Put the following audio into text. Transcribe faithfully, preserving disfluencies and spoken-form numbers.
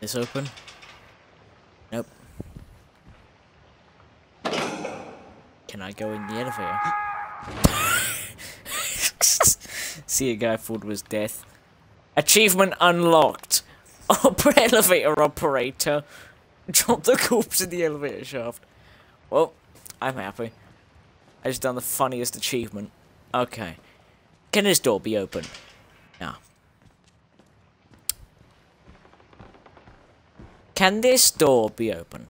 This open? Nope. Can I go in the elevator? See a guy fooled with death. Achievement unlocked. Opera elevator operator. Drop the corpse in the elevator shaft. Well, I'm happy. I just done the funniest achievement. Okay. Can this door be opened? No. Can this door be open?